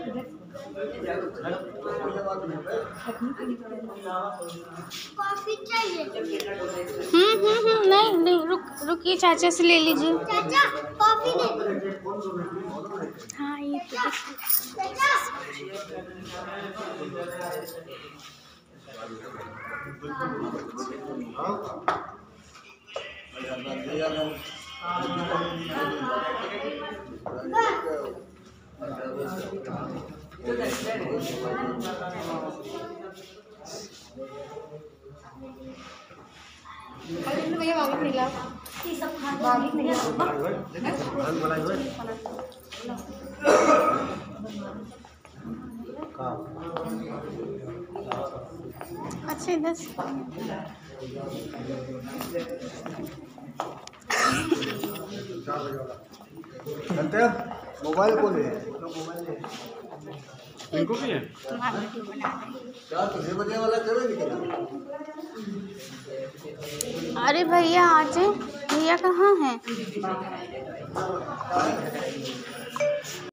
Coffee चाहिए? नहीं नहीं, रुकिए, चाचा से ले लीजिए। चाचा कॉफी दे दो। हाँ ये तो चाचा भैया वापस मिला सब वापस मिला। अच्छा इधर मोबाइल को ले इनको भी है क्या तुझे बजने वाला करो निकला। अरे भैया आज भैया कहाँ हैं?